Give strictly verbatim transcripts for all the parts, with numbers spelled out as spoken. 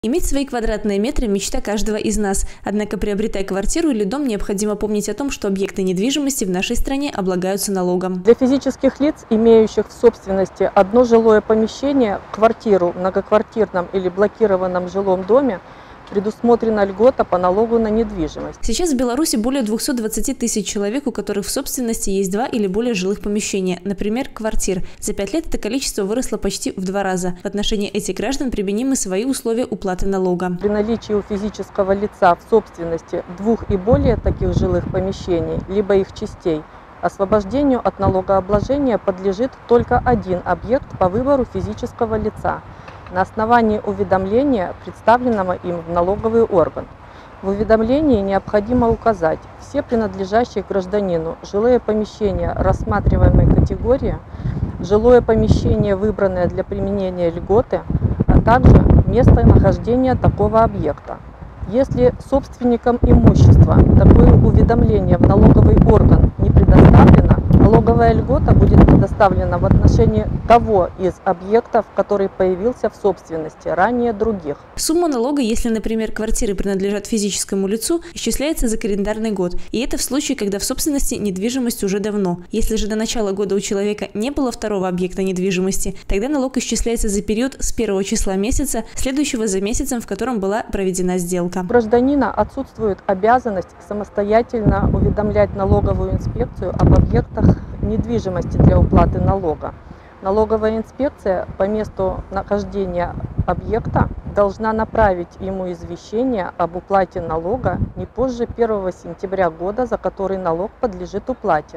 Иметь свои квадратные метры – мечта каждого из нас. Однако, приобретая квартиру или дом, необходимо помнить о том, что объекты недвижимости в нашей стране облагаются налогом. Для физических лиц, имеющих в собственности одно жилое помещение, квартиру в многоквартирном или блокированном жилом доме, предусмотрена льгота по налогу на недвижимость. Сейчас в Беларуси более двухсот двадцати тысяч человек, у которых в собственности есть два или более жилых помещения, например, квартир. За пять лет это количество выросло почти в два раза. В отношении этих граждан применимы свои условия уплаты налога. При наличии у физического лица в собственности двух и более таких жилых помещений, либо их частей, освобождению от налогообложения подлежит только один объект по выбору физического лица на основании уведомления, представленного им в налоговый орган. В уведомлении необходимо указать все принадлежащие гражданину жилые помещения рассматриваемой категории, жилое помещение, выбранное для применения льготы, а также местонахождение такого объекта. Если собственникам имущества такое уведомление в налоговый орган не предоставлено, налоговая льгота будет предоставлена в отношении того из объектов, который появился в собственности ранее других. Сумма налога, если, например, квартиры принадлежат физическому лицу, исчисляется за календарный год. И это в случае, когда в собственности недвижимость уже давно. Если же до начала года у человека не было второго объекта недвижимости, тогда налог исчисляется за период с первого числа месяца, следующего за месяцем, в котором была проведена сделка. У гражданина отсутствует обязанность самостоятельно уведомлять налоговую инспекцию об объектах недвижимости для уплаты налога. Налоговая инспекция по месту нахождения объекта должна направить ему извещение об уплате налога не позже первого сентября года, за который налог подлежит уплате.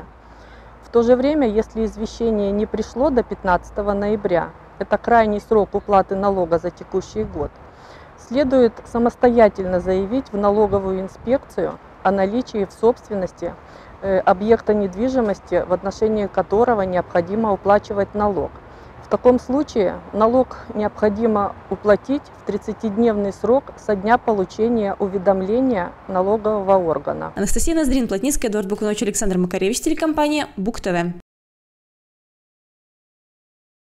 В то же время, если извещение не пришло до пятнадцатого ноября, это крайний срок уплаты налога за текущий год, следует самостоятельно заявить в налоговую инспекцию о наличии в собственности объекта недвижимости, в отношении которого необходимо уплачивать налог. В таком случае налог необходимо уплатить в тридцатидневный срок со дня получения уведомления налогового органа. Анастасия Ноздрин, Плотницкая, Эдуард Бакунович, Александр Макаревич, телекомпания БУК ТВ.